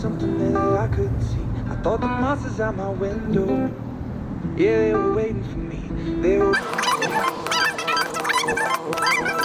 something that I couldn't see. I thought the monsters out my window, yeah, they were waiting for me. They were